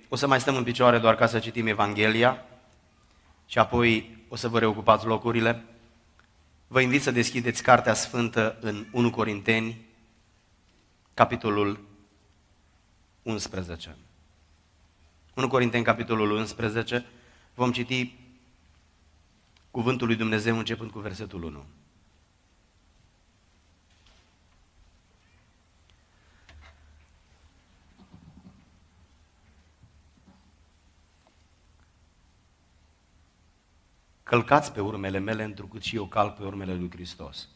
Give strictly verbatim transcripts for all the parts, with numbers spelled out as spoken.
o să mai stăm în picioare doar ca să citim Evanghelia și apoi o să vă reocupați locurile. Vă invit să deschideți Cartea Sfântă în unu Corinteni, capitolul unsprezece. unu Corinteni, capitolul unsprezece, vom citi cuvântul lui Dumnezeu începând cu versetul unu. Călcați pe urmele mele, întrucât și eu calc pe urmele lui Hristos.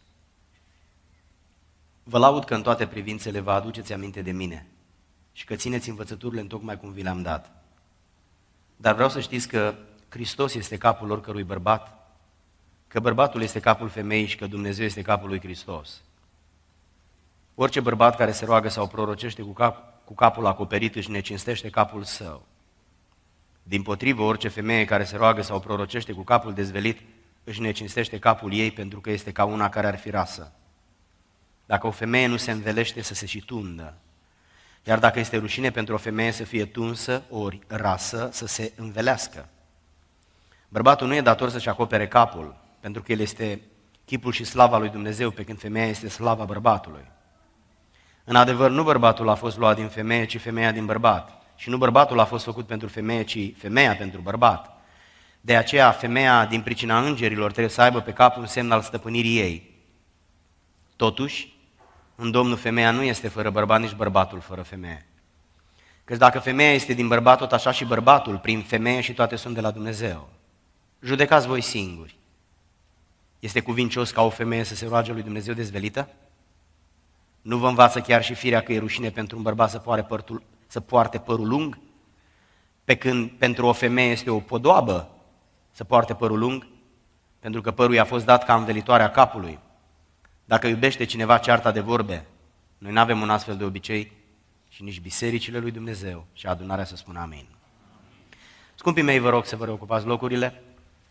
Vă laud că în toate privințele vă aduceți aminte de mine și că țineți învățăturile întocmai cum vi le-am dat. Dar vreau să știți că Hristos este capul oricărui bărbat, că bărbatul este capul femeii și că Dumnezeu este capul lui Hristos. Orice bărbat care se roagă sau prorocește cu, cap, cu capul acoperit își necinstește capul său. Dimpotrivă, orice femeie care se roagă sau prorocește cu capul dezvelit își necinstește capul ei pentru că este ca una care ar fi rasă. Dacă o femeie nu se învelește, să se și tundă. Iar dacă este rușine pentru o femeie să fie tunsă, ori rasă, să se învelească. Bărbatul nu e dator să-și acopere capul, pentru că el este chipul și slava lui Dumnezeu, pe când femeia este slava bărbatului. În adevăr, nu bărbatul a fost luat din femeie, ci femeia din bărbat. Și nu bărbatul a fost făcut pentru femeie, ci femeia pentru bărbat. De aceea, femeia, din pricina îngerilor, trebuie să aibă pe cap un semn al stăpânirii ei. Totuși, în Domnul, femeia nu este fără bărbat, nici bărbatul fără femeie. Căci dacă femeia este din bărbat, tot așa și bărbatul, prin femeie, și toate sunt de la Dumnezeu. Judecați voi singuri. Este cuvincios ca o femeie să se roage lui Dumnezeu dezvelită? Nu vă învață chiar și firea că e rușine pentru un bărbat să poarte părul, să poarte părul lung? Pe când pentru o femeie este o podoabă să poarte părul lung, pentru că părul i-a fost dat ca învelitoarea capului. Dacă iubește cineva cearta de vorbe, noi nu avem un astfel de obicei și nici bisericile lui Dumnezeu și adunarea să spună amin. Scumpii mei, vă rog să vă reocupați locurile.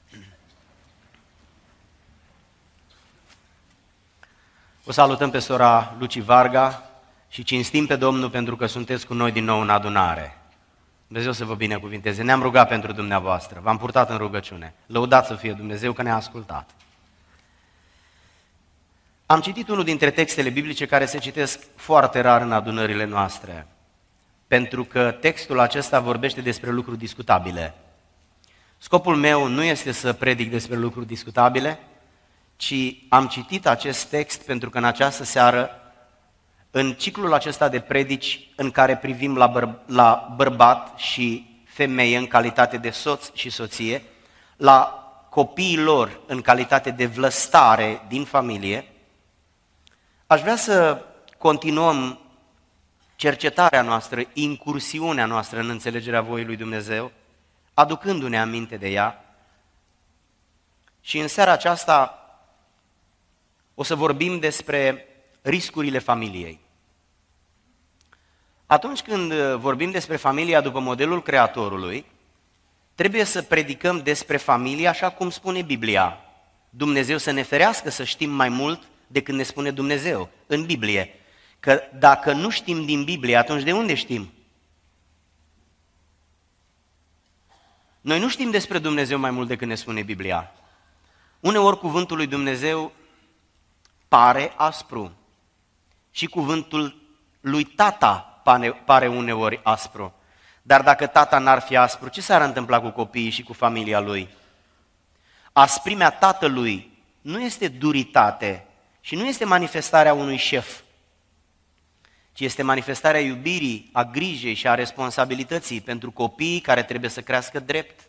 O salutăm pe sora Luci Varga și cinstim pe Domnul pentru că sunteți cu noi din nou în adunare. Dumnezeu să vă binecuvinteze. Ne-am rugat pentru dumneavoastră, v-am purtat în rugăciune. Lăudați să fie Dumnezeu că ne-a ascultat. Am citit unul dintre textele biblice care se citesc foarte rar în adunările noastre, pentru că textul acesta vorbește despre lucruri discutabile. Scopul meu nu este să predic despre lucruri discutabile, ci am citit acest text pentru că în această seară, în ciclul acesta de predici în care privim la, băr- la bărbat și femeie în calitate de soț și soție, la copiii lor în calitate de vlăstare din familie, aș vrea să continuăm cercetarea noastră, incursiunea noastră în înțelegerea voii lui Dumnezeu, aducându-ne aminte de ea. Și în seara aceasta o să vorbim despre riscurile familiei. Atunci când vorbim despre familia după modelul Creatorului, trebuie să predicăm despre familie așa cum spune Biblia. Dumnezeu să ne ferească să știm mai mult decât ne spune Dumnezeu în Biblie. Că dacă nu știm din Biblie, atunci de unde știm? Noi nu știm despre Dumnezeu mai mult decât ne spune Biblia. Uneori cuvântul lui Dumnezeu pare aspru și cuvântul lui tata pare uneori aspru. Dar dacă tata n-ar fi aspru, ce s-ar întâmpla cu copiii și cu familia lui? Asprimea tatălui nu este duritate și nu este manifestarea unui șef, ci este manifestarea iubirii, a grijei și a responsabilității pentru copiii care trebuie să crească drept.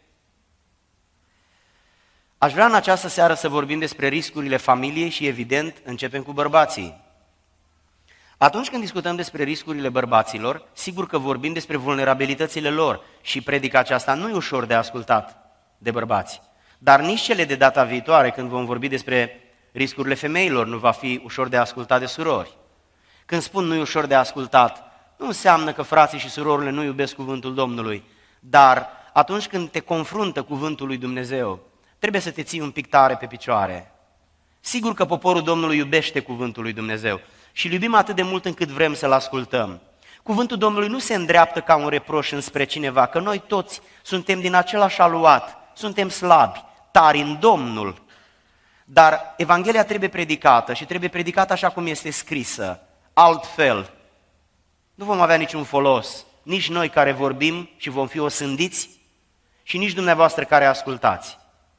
Aș vrea în această seară să vorbim despre riscurile familiei și, evident, începem cu bărbații. Atunci când discutăm despre riscurile bărbaților, sigur că vorbim despre vulnerabilitățile lor și predica aceasta nu e ușor de ascultat de bărbați. Dar nici cele de data viitoare, când vom vorbi despre riscurile femeilor, nu va fi ușor de ascultat de surori. Când spun nu e ușor de ascultat, nu înseamnă că frații și surorile nu iubesc cuvântul Domnului, dar atunci când te confruntă cuvântul lui Dumnezeu, trebuie să te ții un pic tare pe picioare. Sigur că poporul Domnului iubește cuvântul lui Dumnezeu și îl iubim atât de mult încât vrem să-l ascultăm. Cuvântul Domnului nu se îndreaptă ca un reproș înspre cineva, că noi toți suntem din același aluat, suntem slabi, tari în Domnul. Dar Evanghelia trebuie predicată și trebuie predicată așa cum este scrisă, altfel. Nu vom avea niciun folos, nici noi care vorbim și vom fi osândiți și nici dumneavoastră care ascultați.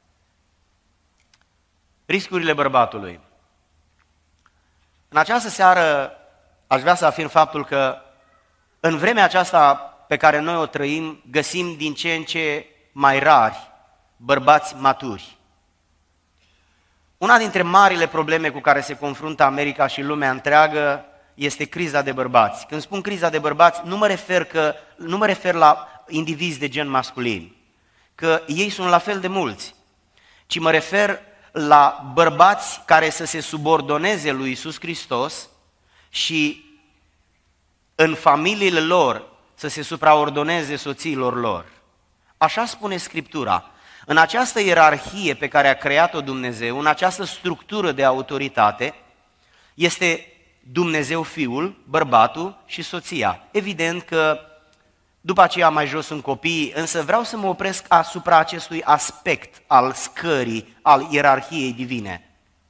Riscurile bărbatului. În această seară aș vrea să afirm faptul că în vremea aceasta pe care noi o trăim, găsim din ce în ce mai rari bărbați maturi. Una dintre marile probleme cu care se confruntă America și lumea întreagă este criza de bărbați. Când spun criza de bărbați, nu mă refer, că, nu mă refer la indivizi de gen masculin, că ei sunt la fel de mulți, ci mă refer la bărbați care să se subordoneze lui Iisus Hristos și în familiile lor să se supraordoneze soțiilor lor. Așa spune Scriptura. În această ierarhie pe care a creat-o Dumnezeu, în această structură de autoritate, este Dumnezeu Fiul, bărbatul și soția. Evident că după aceea mai jos sunt copiii, însă vreau să mă opresc asupra acestui aspect al scării, al ierarhiei divine.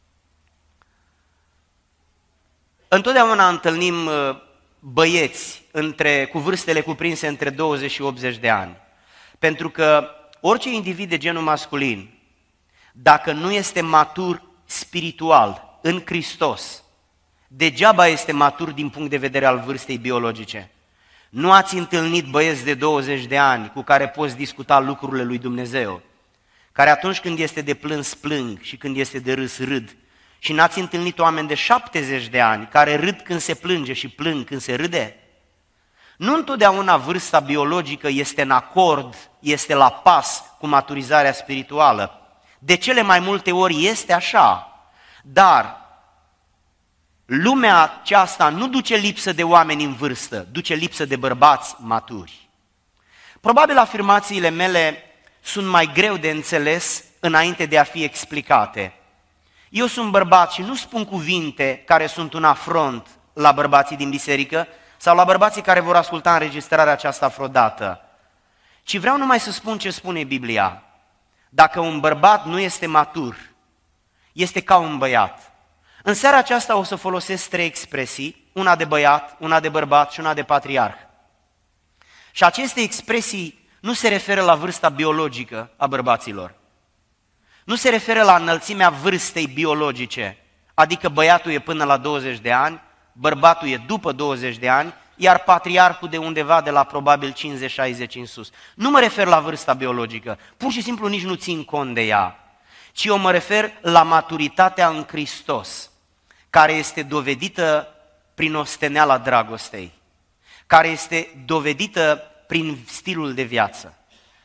Întotdeauna întâlnim băieți între, cu vârstele cuprinse între douăzeci și optzeci de ani, pentru că orice individ de genul masculin, dacă nu este matur spiritual în Hristos, degeaba este matur din punct de vedere al vârstei biologice. Nu ați întâlnit băieți de douăzeci de ani cu care poți discuta lucrurile lui Dumnezeu, care atunci când este de plâns plâng și când este de râs râd. Și n-ați întâlnit oameni de șaptezeci de ani care râd când se plânge și plâng când se râde? Nu întotdeauna vârsta biologică este în acord, este la pas cu maturizarea spirituală. De cele mai multe ori este așa, dar lumea aceasta nu duce lipsă de oameni în vârstă, duce lipsă de bărbați maturi. Probabil afirmațiile mele sunt mai greu de înțeles înainte de a fi explicate. Eu sunt bărbat și nu spun cuvinte care sunt un afront la bărbații din biserică sau la bărbații care vor asculta înregistrarea aceasta vreodată, ci vreau numai să spun ce spune Biblia. Dacă un bărbat nu este matur, este ca un băiat. În seara aceasta o să folosesc trei expresii, una de băiat, una de bărbat și una de patriarh. Și aceste expresii nu se referă la vârsta biologică a bărbaților. Nu se referă la înălțimea vârstei biologice, adică băiatul e până la douăzeci de ani, bărbatul e după douăzeci de ani, iar patriarhul de undeva de la probabil cincizeci șaizeci în sus. Nu mă refer la vârsta biologică, pur și simplu nici nu țin cont de ea, ci eu mă refer la maturitatea în Hristos, care este dovedită prin osteneala dragostei, care este dovedită prin stilul de viață.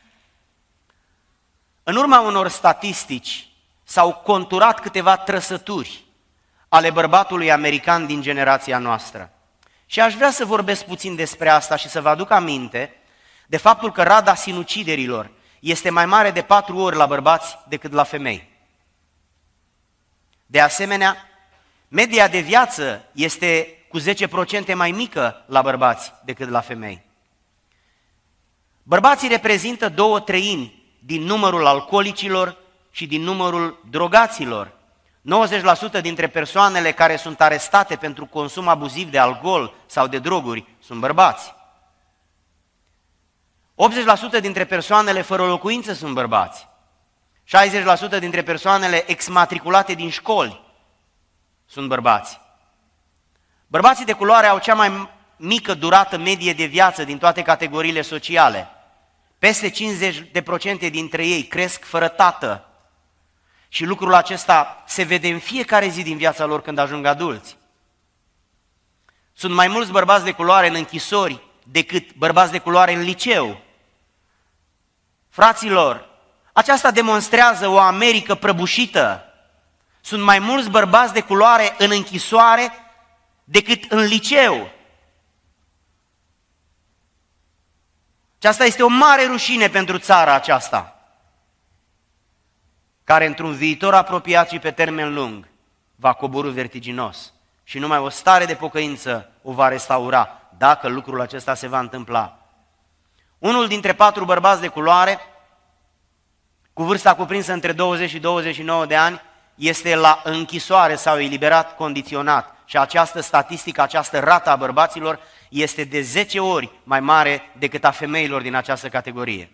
În urma unor statistici s-au conturat câteva trăsături ale bărbatului american din generația noastră. Și aș vrea să vorbesc puțin despre asta și să vă aduc aminte de faptul că rata sinuciderilor este mai mare de patru ori la bărbați decât la femei. De asemenea, media de viață este cu zece la sută mai mică la bărbați decât la femei. Bărbații reprezintă două treimi din numărul alcoolicilor și din numărul drogaților. nouăzeci la sută dintre persoanele care sunt arestate pentru consum abuziv de alcool sau de droguri sunt bărbați. optzeci la sută dintre persoanele fără locuință sunt bărbați. șaizeci la sută dintre persoanele exmatriculate din școli sunt bărbați. Bărbații de culoare au cea mai mică durată medie de viață din toate categoriile sociale. Peste cincizeci la sută dintre ei cresc fără tată. Și lucrul acesta se vede în fiecare zi din viața lor când ajung adulți. Sunt mai mulți bărbați de culoare în închisori decât bărbați de culoare în liceu. Fraților, aceasta demonstrează o Americă prăbușită. Sunt mai mulți bărbați de culoare în închisoare decât în liceu. Și asta este o mare rușine pentru țara aceasta, care într-un viitor apropiat și pe termen lung va coborî vertiginos și numai o stare de pocăință o va restaura dacă lucrul acesta se va întâmpla. Unul dintre patru bărbați de culoare, cu vârsta cuprinsă între douăzeci și douăzeci și nouă de ani, este la închisoare sau eliberat condiționat. Și această statistică, această rată a bărbaților este de zece ori mai mare decât a femeilor din această categorie.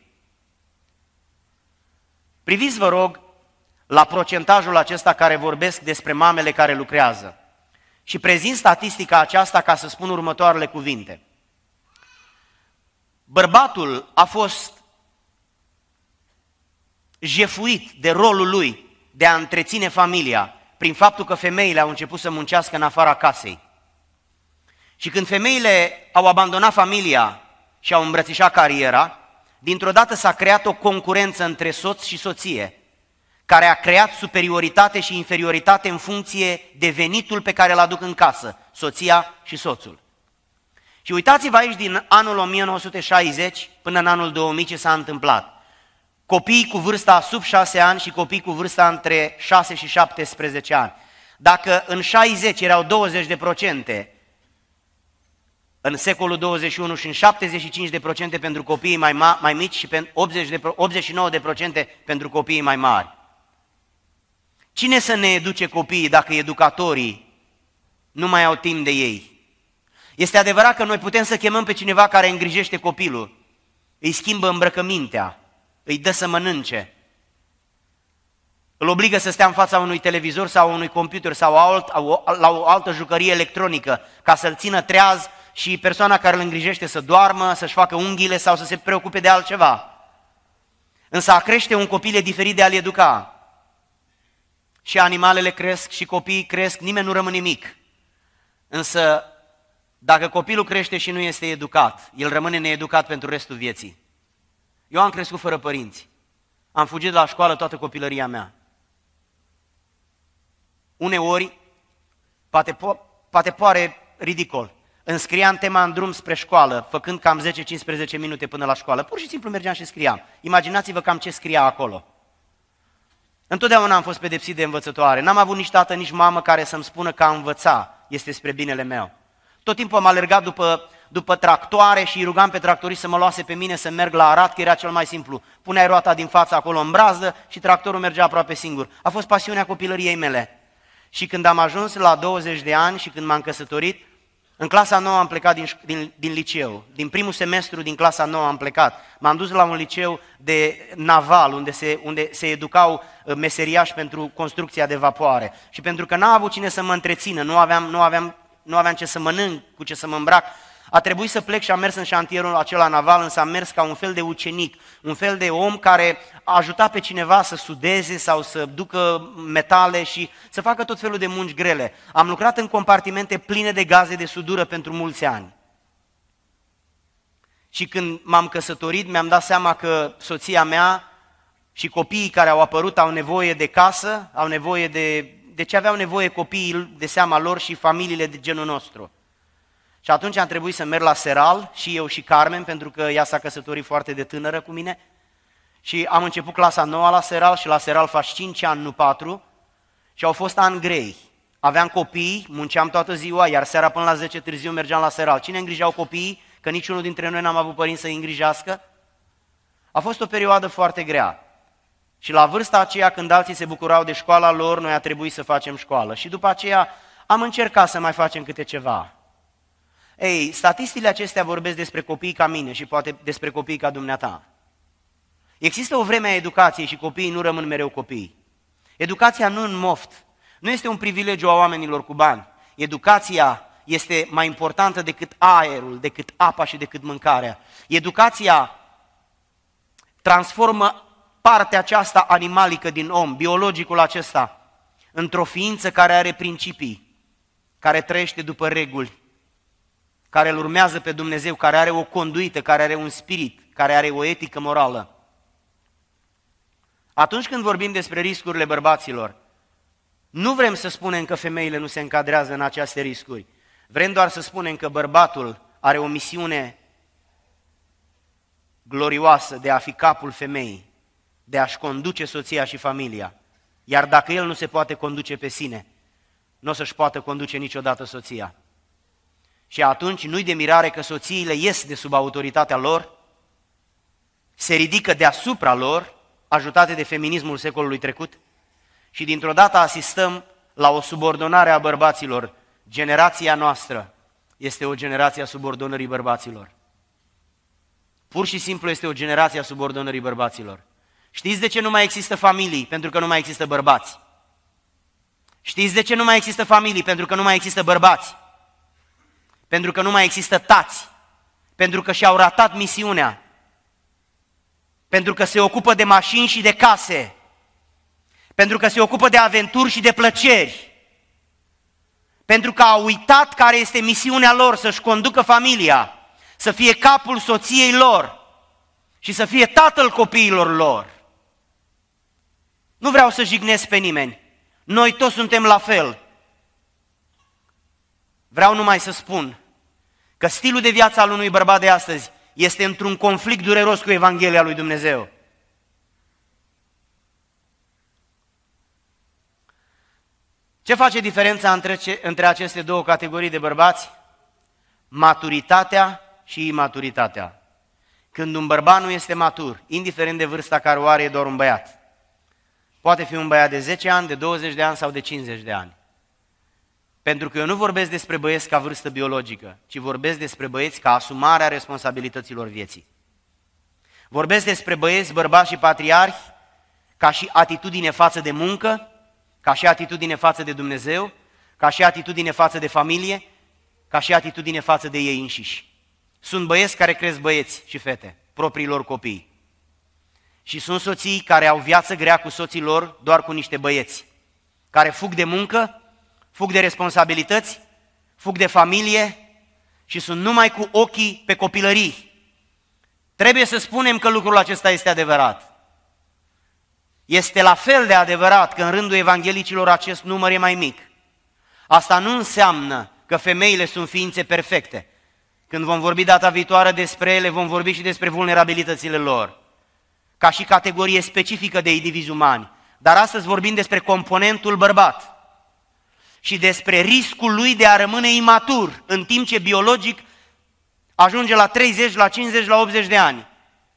Priviți, vă rog, la procentajul acesta care vorbesc despre mamele care lucrează. Și prezint statistica aceasta ca să spun următoarele cuvinte. Bărbatul a fost jefuit de rolul lui de a întreține familia prin faptul că femeile au început să muncească în afara casei. Și când femeile au abandonat familia și au îmbrățișat cariera, dintr-o dată s-a creat o concurență între soț și soție, care a creat superioritate și inferioritate în funcție de venitul pe care îl aduc în casă, soția și soțul. Și uitați-vă aici din anul o mie nouă sute șaizeci până în anul două mii ce s-a întâmplat. Copiii cu vârsta sub șase ani și copiii cu vârsta între șase și șaptesprezece ani. Dacă în șaizeci erau douăzeci de procente, în secolul douăzeci și unu și în șaptezeci și cinci de procente pentru copiii mai, ma- mai mici și optzeci și nouă de procente pentru copiii mai mari. Cine să ne educe copiii dacă educatorii nu mai au timp de ei? Este adevărat că noi putem să chemăm pe cineva care îngrijește copilul, îi schimbă îmbrăcămintea, îi dă să mănânce, îl obligă să stea în fața unui televizor sau unui computer sau alt, la o altă jucărie electronică ca să-l țină treaz și persoana care îl îngrijește să doarmă, să-și facă unghiile sau să se preocupe de altceva. Însă a crește un copil e diferit de a-l educa. Și animalele cresc și copiii cresc, nimeni nu rămâne mic. Însă dacă copilul crește și nu este educat, el rămâne needucat pentru restul vieții. Eu am crescut fără părinți. Am fugit de la școală toată copilăria mea. Uneori, poate, po- poate pare ridicol, înscriam tema în drum spre școală, făcând cam zece cincisprezece minute până la școală. Pur și simplu mergeam și scriam. Imaginați-vă cam ce scria acolo. Întotdeauna am fost pedepsit de învățătoare. N-am avut nici tată, nici mamă care să-mi spună că a învăța este spre binele meu. Tot timpul am alergat după, după tractoare și îi rugam pe tractoriști să mă luase pe mine să merg la arat, că era cel mai simplu. Puneai roata din față acolo în brazdă și tractorul mergea aproape singur. A fost pasiunea copilăriei mele. Și când am ajuns la douăzeci de ani și când m-am căsătorit, în clasa nouă am plecat din, din, din liceu. Din primul semestru din clasa nouă am plecat. M-am dus la un liceu de naval, unde se, unde se educau meseriași pentru construcția de vapoare. Și pentru că n-am avut cine să mă întrețină, nu aveam, nu aveam, nu aveam ce să mănânc, cu ce să mă îmbrac, a trebuit să plec și am mers în șantierul acela naval, însă am mers ca un fel de ucenic, un fel de om care a ajutat pe cineva să sudeze sau să ducă metale și să facă tot felul de munci grele. Am lucrat în compartimente pline de gaze de sudură pentru mulți ani. Și când m-am căsătorit, mi-am dat seama că soția mea și copiii care au apărut au nevoie de casă, au nevoie de, de ce aveau nevoie copiii de seama lor și familiile de genul nostru. Și atunci am trebuit să merg la Seral, și eu și Carmen, pentru că ea s-a căsătorit foarte de tânără cu mine. Și am început clasa nouă la Seral și la Seral faci cinci ani, nu patru. Și au fost ani grei. Aveam copii, munceam toată ziua, iar seara până la zece târziu mergeam la Seral. Cine îngrijeau copiii? Că niciunul dintre noi n-am avut părinți să-i îngrijească. A fost o perioadă foarte grea. Și la vârsta aceea, când alții se bucurau de școala lor, noi a trebuit să facem școală. Și după aceea am încercat să mai facem câte ceva. Ei, statisticile acestea vorbesc despre copiii ca mine și poate despre copiii ca dumneata. Există o vreme a educației și copiii nu rămân mereu copii. Educația nu în moft, nu este un privilegiu a oamenilor cu bani. Educația este mai importantă decât aerul, decât apa și decât mâncarea. Educația transformă partea aceasta animalică din om, biologicul acesta, într-o ființă care are principii, care trăiește după reguli, care îl urmează pe Dumnezeu, care are o conduită, care are un spirit, care are o etică morală. Atunci când vorbim despre riscurile bărbaților, nu vrem să spunem că femeile nu se încadrează în aceste riscuri. Vrem doar să spunem că bărbatul are o misiune glorioasă de a fi capul femeii, de a-și conduce soția și familia. Iar dacă el nu se poate conduce pe sine, nu o să-și poată conduce niciodată soția. Și atunci nu-i de mirare că soțiile ies de sub autoritatea lor, se ridică deasupra lor, ajutate de feminismul secolului trecut, și dintr-o dată asistăm la o subordonare a bărbaților. Generația noastră este o generație a subordonării bărbaților. Pur și simplu este o generație a subordonării bărbaților. Știți de ce nu mai există familii? Pentru că nu mai există bărbați. Știți de ce nu mai există familii? Pentru că nu mai există bărbați. Pentru că nu mai există tați. Pentru că și-au ratat misiunea. Pentru că se ocupă de mașini și de case. Pentru că se ocupă de aventuri și de plăceri. Pentru că au uitat care este misiunea lor, să-și conducă familia, să fie capul soției lor și să fie tatăl copiilor lor. Nu vreau să jignesc pe nimeni. Noi toți suntem la fel. Vreau numai să spun că stilul de viață al unui bărbat de astăzi este într-un conflict dureros cu Evanghelia lui Dumnezeu. Ce face diferența între, ce, între aceste două categorii de bărbați? Maturitatea și imaturitatea. Când un bărbat nu este matur, indiferent de vârsta care o are, e doar un băiat. Poate fi un băiat de zece ani, de douăzeci de ani sau de cincizeci de ani. Pentru că eu nu vorbesc despre băieți ca vârstă biologică, ci vorbesc despre băieți ca asumarea responsabilităților vieții. Vorbesc despre băieți, bărbați și patriarhi ca și atitudine față de muncă, ca și atitudine față de Dumnezeu, ca și atitudine față de familie, ca și atitudine față de ei înșiși. Sunt băieți care cresc băieți și fete, propriilor copii. Și sunt soții care au viață grea cu soții lor doar cu niște băieți, care fug de muncă, fug de responsabilități, fug de familie și sunt numai cu ochii pe copilării. Trebuie să spunem că lucrul acesta este adevărat. Este la fel de adevărat că în rândul evanghelicilor acest număr e mai mic. Asta nu înseamnă că femeile sunt ființe perfecte. Când vom vorbi data viitoare despre ele, vom vorbi și despre vulnerabilitățile lor, ca și categorie specifică de indivizi umani. Dar astăzi vorbim despre componentul bărbat și despre riscul lui de a rămâne imatur, în timp ce biologic ajunge la treizeci, la cincizeci, la optzeci de ani.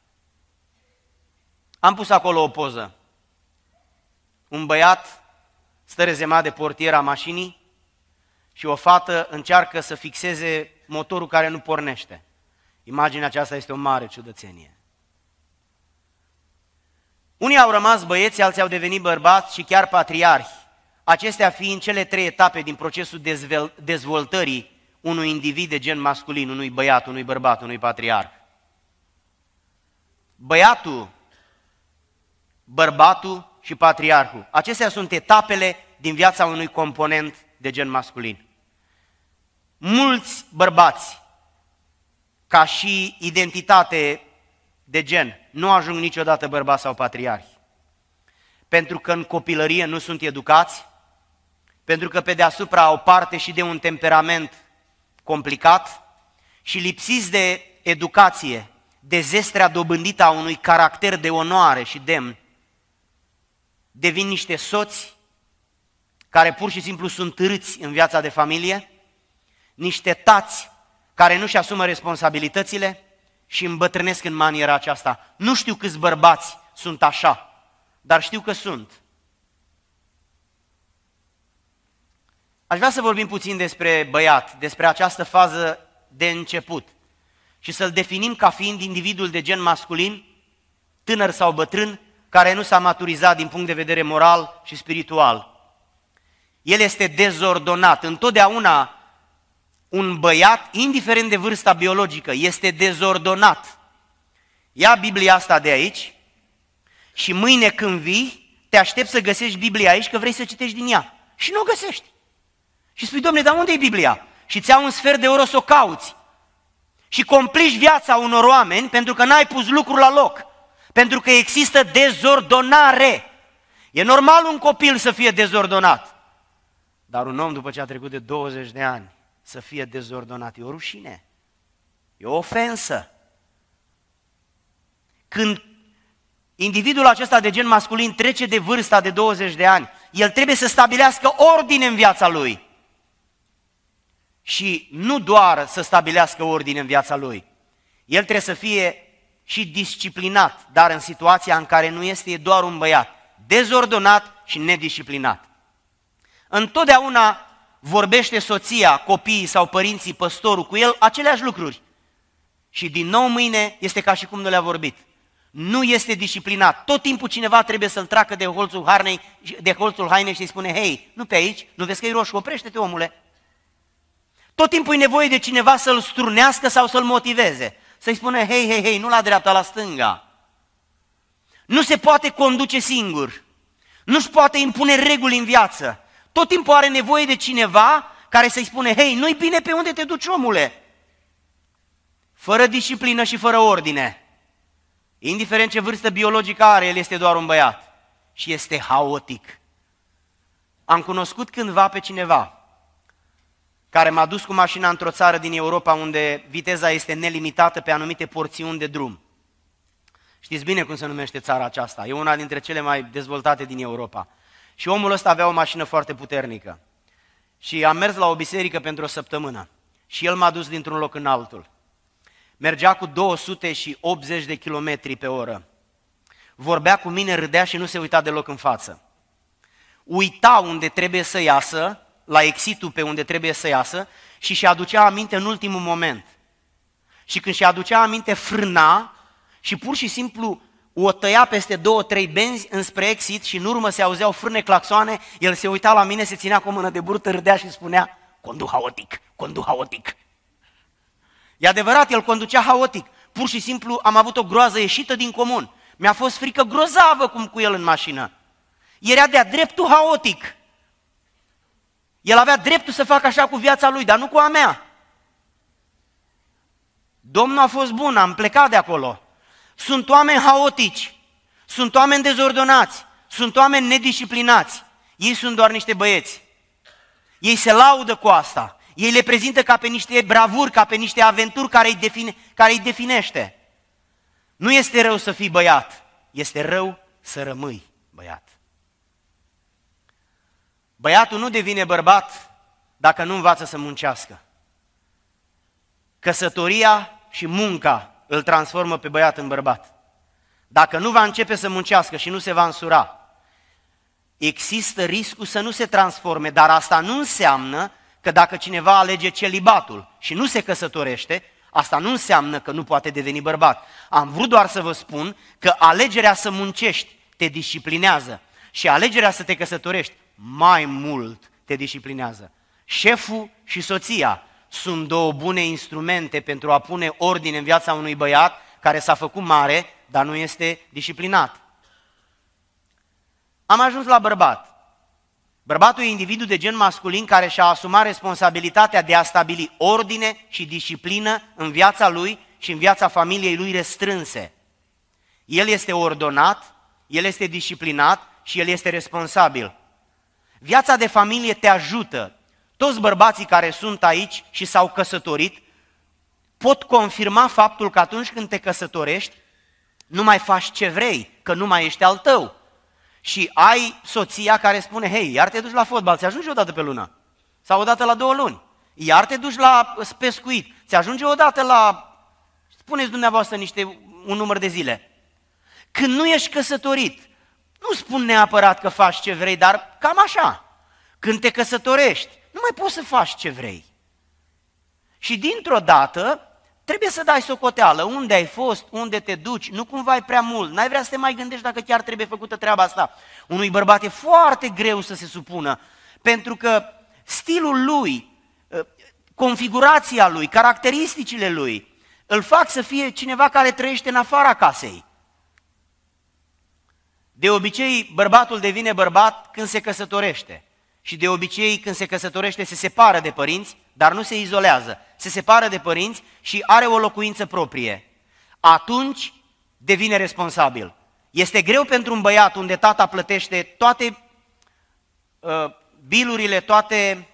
Am pus acolo o poză. Un băiat stă rezemat de portiera mașinii și o fată încearcă să fixeze motorul care nu pornește. Imaginea aceasta este o mare ciudățenie. Unii au rămas băieți, alții au devenit bărbați și chiar patriarhi, acestea fiind cele trei etape din procesul dezvoltării unui individ de gen masculin, unui băiat, unui bărbat, unui patriarh. Băiatul, bărbatul și patriarhul. Acestea sunt etapele din viața unui component de gen masculin. Mulți bărbați, ca și identitate de gen, nu ajung niciodată bărbați sau patriarhi. Pentru că în copilărie nu sunt educați, pentru că pe deasupra au parte și de un temperament complicat și lipsiți de educație, de zestrea dobândită a unui caracter de onoare și demn, devin niște soți care pur și simplu sunt târâți în viața de familie, niște tați care nu-și asumă responsabilitățile și îmbătrânesc în maniera aceasta. Nu știu câți bărbați sunt așa, dar știu că sunt. Aș vrea să vorbim puțin despre băiat, despre această fază de început și să-l definim ca fiind individul de gen masculin, tânăr sau bătrân, care nu s-a maturizat din punct de vedere moral și spiritual. El este dezordonat. Întotdeauna un băiat, indiferent de vârsta biologică, este dezordonat. Ia Biblia asta de aici și mâine când vii, te aștepți să găsești Biblia aici, că vrei să citești din ea. Și nu o găsești. Și spui, Doamne, dar unde e Biblia? Și ți-au un sfert de euro să o cauți. Și complici viața unor oameni pentru că n-ai pus lucrul la loc. Pentru că există dezordonare. E normal un copil să fie dezordonat. Dar un om după ce a trecut de douăzeci de ani să fie dezordonat, e o rușine. E o ofensă. Când individul acesta de gen masculin trece de vârsta de douăzeci de ani, el trebuie să stabilească ordine în viața lui. și nu doar să stabilească ordine în viața lui. El trebuie să fie și disciplinat, dar în situația în care nu este, e doar un băiat, dezordonat și nedisciplinat. Întotdeauna vorbește soția, copiii sau părinții, păstorul cu el aceleași lucruri. Și din nou mâine este ca și cum nu le-a vorbit. Nu este disciplinat. Tot timpul cineva trebuie să-l tragă de holțul hainei, de holțul hainei și îi spune: hei, nu pe aici, nu vezi că e roșu, oprește-te, omule. Tot timpul e nevoie de cineva să-l strunească sau să-l motiveze. Să-i spună: hei, hei, hei, nu la dreapta, la stânga. Nu se poate conduce singur. Nu-și poate impune reguli în viață. Tot timpul are nevoie de cineva care să-i spune: hei, nu-i bine pe unde te duci, omule. Fără disciplină și fără ordine, indiferent ce vârstă biologică are, el este doar un băiat și este haotic. Am cunoscut cândva pe cineva care m-a dus cu mașina într-o țară din Europa unde viteza este nelimitată pe anumite porțiuni de drum. Știți bine cum se numește țara aceasta, e una dintre cele mai dezvoltate din Europa. Și omul ăsta avea o mașină foarte puternică. Și am mers la o biserică pentru o săptămână și el m-a dus dintr-un loc în altul. Mergea cu două sute optzeci de kilometri pe oră. Vorbea cu mine, râdea și nu se uita deloc în față. Uita unde trebuie să iasă, la exitul pe unde trebuie să iasă, și și aducea aminte în ultimul moment. Și când și aducea aminte, frâna și pur și simplu o tăia peste două, trei benzi înspre exit și în urmă se auzeau frâne, claxoane, el se uita la mine, se ținea cu o mână de burtă, râdea și spunea: conduc haotic, conduc haotic. E adevărat, el conducea haotic. Pur și simplu am avut o groază ieșită din comun. Mi-a fost frică grozavă cum cu el în mașină. Era de-a dreptul haotic. El avea dreptul să facă așa cu viața lui, dar nu cu a mea. Domnul a fost bun, am plecat de acolo. Sunt oameni haotici, sunt oameni dezordonați, sunt oameni nedisciplinați. Ei sunt doar niște băieți. Ei se laudă cu asta. Ei le prezintă ca pe niște bravuri, ca pe niște aventuri care îi, define, care îi definește. Nu este rău să fii băiat, este rău să rămâi băiat. Băiatul nu devine bărbat dacă nu învață să muncească. Căsătoria și munca îl transformă pe băiat în bărbat. Dacă nu va începe să muncească și nu se va însura, există riscul să nu se transforme, dar asta nu înseamnă că dacă cineva alege celibatul și nu se căsătorește, asta nu înseamnă că nu poate deveni bărbat. Am vrut doar să vă spun că alegerea să muncești te disciplinează și alegerea să te căsătorești mai mult te disciplinează. Șeful și soția sunt două bune instrumente pentru a pune ordine în viața unui băiat care s-a făcut mare, dar nu este disciplinat. Am ajuns la bărbat. Bărbatul e individul de gen masculin care și-a asumat responsabilitatea de a stabili ordine și disciplină în viața lui și în viața familiei lui restrânse. El este ordonat, el este disciplinat și el este responsabil. Viața de familie te ajută. Toți bărbații care sunt aici și s-au căsătorit pot confirma faptul că atunci când te căsătorești, nu mai faci ce vrei, că nu mai ești al tău. Și ai soția care spune: hei, iar te duci la fotbal, ți ajunge o dată pe lună. Sau o dată la două luni. Iar te duci la pescuit, ți ajunge o dată la, spuneți dumneavoastră, niște, un număr de zile. Când nu ești căsătorit, nu spun neapărat că faci ce vrei, dar cam așa. Când te căsătorești, nu mai poți să faci ce vrei. Și dintr-o dată trebuie să dai socoteală, unde ai fost, unde te duci, nu cumva ai prea mult, n-ai vrea să te mai gândești dacă chiar trebuie făcută treaba asta. Unui bărbat e foarte greu să se supună, pentru că stilul lui, configurația lui, caracteristicile lui, îl fac să fie cineva care trăiește în afara casei. De obicei, bărbatul devine bărbat când se căsătorește. Și de obicei, când se căsătorește, se separă de părinți, dar nu se izolează. Se separă de părinți și are o locuință proprie. Atunci devine responsabil. Este greu pentru un băiat unde tata plătește toate uh, bilurile, toate,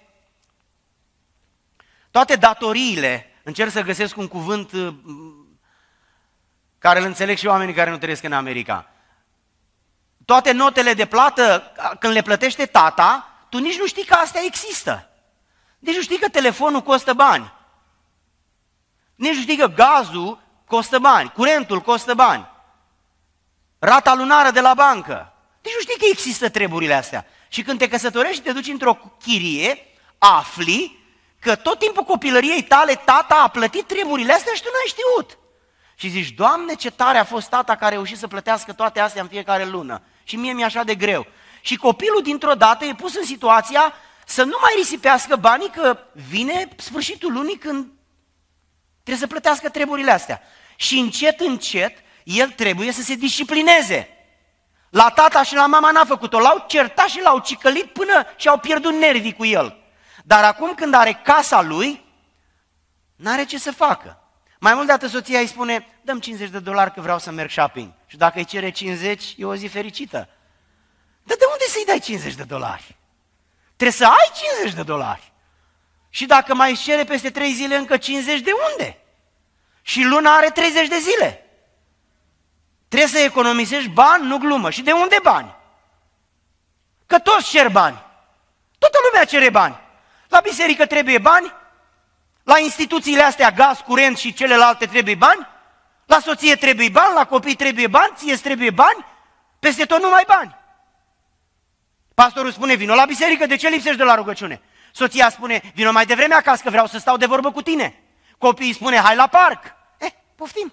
toate datoriile. Încerc să găsesc un cuvânt uh, care îl înțeleg și oamenii care nu trăiesc în America. Toate notele de plată, când le plătește tata, tu nici nu știi că astea există. Deci nu știi că telefonul costă bani. Nici nu știi că gazul costă bani, curentul costă bani, rata lunară de la bancă. Deci nu știi că există treburile astea. Și când te căsătorești și te duci într-o chirie, afli că tot timpul copilăriei tale tata a plătit treburile astea și tu n-ai știut. Și zici, Doamne, ce tare a fost tata care a reușit să plătească toate astea în fiecare lună. Și mie mi-e așa de greu. Și copilul dintr-o dată e pus în situația să nu mai risipească banii, că vine sfârșitul lunii când trebuie să plătească treburile astea. Și încet, încet, el trebuie să se disciplineze. La tata și la mama n-a făcut-o, l-au certat și l-au cicălit până și-au pierdut nervii cu el. Dar acum când are casa lui, n-are ce să facă. Mai mult de atât, soția îi spune, dă-mi cincizeci de dolari că vreau să merg shopping. Și dacă îi cere cincizeci, e o zi fericită. Dar de unde să-i dai cincizeci de dolari? Trebuie să ai cincizeci de dolari. Și dacă mai își cere peste trei zile încă cincizeci, de unde? Și luna are treizeci de zile. Trebuie să economisești bani, nu glumă. Și de unde bani? Că toți cer bani. Toată lumea cere bani. La biserică trebuie bani, la instituțiile astea, gaz, curent și celelalte trebuie bani, la soție trebuie bani, la copii trebuie bani, ție îți trebuie bani, peste tot numai bani. Pastorul spune, vino la biserică, de ce lipsești de la rugăciune? Soția spune, vino mai devreme acasă, că vreau să stau de vorbă cu tine. Copiii spune, hai la parc. Eh, poftim.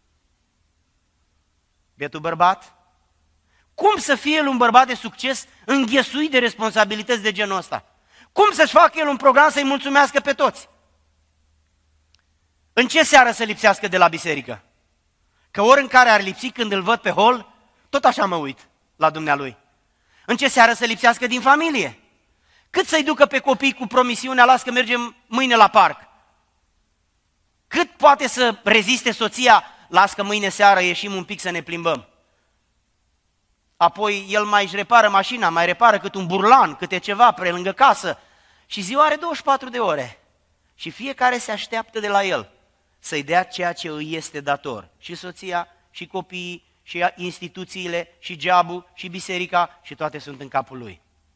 Bietul bărbat, cum să fie el un bărbat de succes înghesuit de responsabilități de genul ăsta? Cum să-și facă el un program să-i mulțumească pe toți? În ce seară să lipsească de la biserică? Că ori în care ar lipsi când îl văd pe hol, tot așa mă uit la dumnealui. În ce seară să lipsească din familie? Cât să-i ducă pe copii cu promisiunea, las că mergem mâine la parc? Cât poate să reziste soția, las că mâine seară ieșim un pic să ne plimbăm? Apoi el mai își repară mașina, mai repară cât un burlan, câte ceva pe lângă casă. Și ziua are douăzeci și patru de ore. Și fiecare se așteaptă de la el să-i dea ceea ce îi este dator. Și soția, și copiii, și instituțiile, și geabul, și biserica, și toate sunt în capul lui.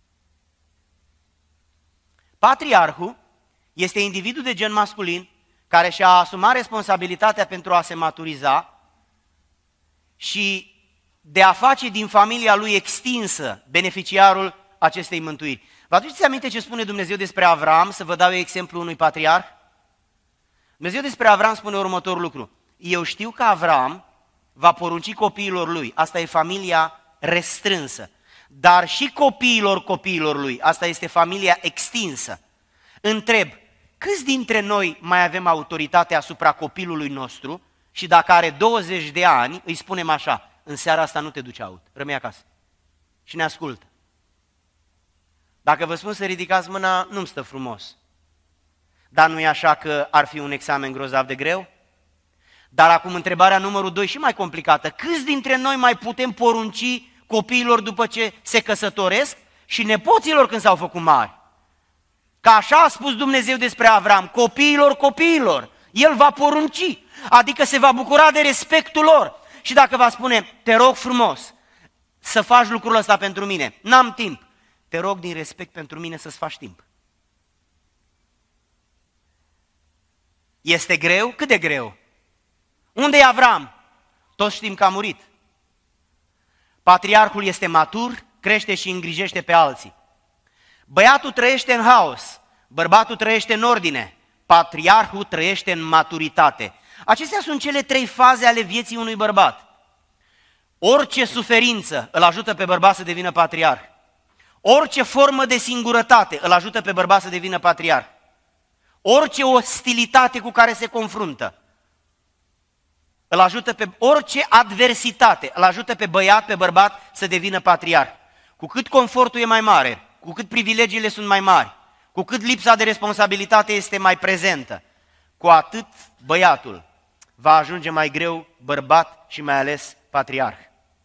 Patriarhul este individul de gen masculin care și-a asumat responsabilitatea pentru a se maturiza și de a face din familia lui extinsă beneficiarul acestei mântuiri. Vă aduceți aminte ce spune Dumnezeu despre Avram? Să vă dau eu exemplu unui patriarh. Dumnezeu despre Avram spune următorul lucru. Eu știu că Avram va porunci copiilor lui, asta e familia restrânsă, dar și copiilor copiilor lui, asta este familia extinsă. Întreb, câți dintre noi mai avem autoritate asupra copilului nostru și dacă are douăzeci de ani, îi spunem așa, în seara asta nu te duci out, rămâi acasă și ne ascultă. Dacă vă spun să ridicați mâna, nu-mi stă frumos. Dar nu e așa că ar fi un examen grozav de greu? Dar acum întrebarea numărul doi și mai complicată. Câți dintre noi mai putem porunci copiilor după ce se căsătoresc și nepoților când s-au făcut mari? Că așa a spus Dumnezeu despre Avram, copiilor copiilor, el va porunci, adică se va bucura de respectul lor. Și dacă va spune, te rog frumos să faci lucrul ăsta pentru mine, n-am timp, te rog din respect pentru mine să-ți faci timp. Este greu? Cât de greu? Unde e Avram? Toți știm că a murit. Patriarhul este matur, crește și îngrijește pe alții. Băiatul trăiește în haos, bărbatul trăiește în ordine, patriarhul trăiește în maturitate. Acestea sunt cele trei faze ale vieții unui bărbat. Orice suferință îl ajută pe bărbat să devină patriarh. Orice formă de singurătate îl ajută pe bărbat să devină patriarh. Orice ostilitate cu care se confruntă îl ajută pe orice adversitate, îl ajută pe băiat, pe bărbat să devină patriarh. Cu cât confortul e mai mare, cu cât privilegiile sunt mai mari, cu cât lipsa de responsabilitate este mai prezentă, cu atât băiatul va ajunge mai greu bărbat și mai ales patriarh.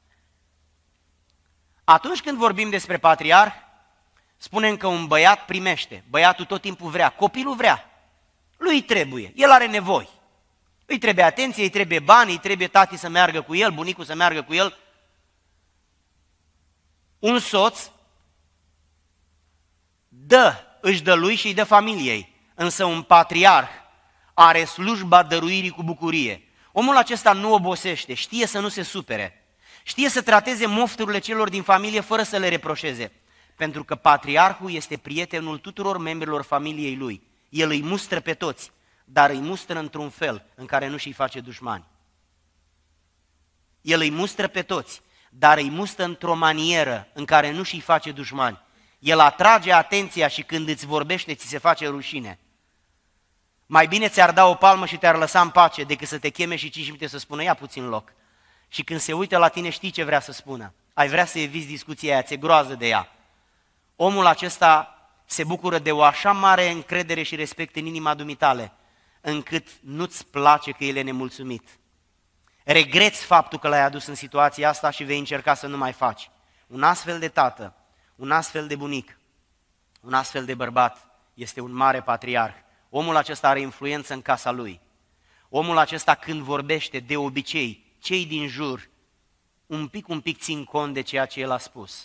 Atunci când vorbim despre patriarh, spunem că un băiat primește, băiatul tot timpul vrea, copilul vrea, lui îi trebuie, el are nevoi. Îi trebuie atenție, îi trebuie bani, îi trebuie tati să meargă cu el, bunicul să meargă cu el. Un soț dă își dă lui și îi dă familiei, însă un patriarh are slujba dăruirii cu bucurie. Omul acesta nu obosește, știe să nu se supere, știe să trateze mofturile celor din familie fără să le reproșeze, pentru că patriarhul este prietenul tuturor membrilor familiei lui. El îi mustră pe toți, dar îi mustră într-un fel în care nu și-i face dușmani. El îi mustră pe toți, dar îi mustră într-o manieră în care nu și-i face dușmani. El atrage atenția și când îți vorbește, ți se face rușine. Mai bine ți-ar da o palmă și te-ar lăsa în pace decât să te cheme și cinci minute să spună ia puțin loc. Și când se uită la tine știi ce vrea să spună. Ai vrea să eviți discuția aia, ți-e groază de ea. Omul acesta se bucură de o așa mare încredere și respect în inima dumitale, încât nu-ți place că el e nemulțumit. Regreți faptul că l-ai adus în situația asta și vei încerca să nu mai faci. Un astfel de tată, un astfel de bunic, un astfel de bărbat este un mare patriarh. Omul acesta are influență în casa lui. Omul acesta când vorbește, de obicei, cei din jur un pic, un pic țin cont de ceea ce el a spus.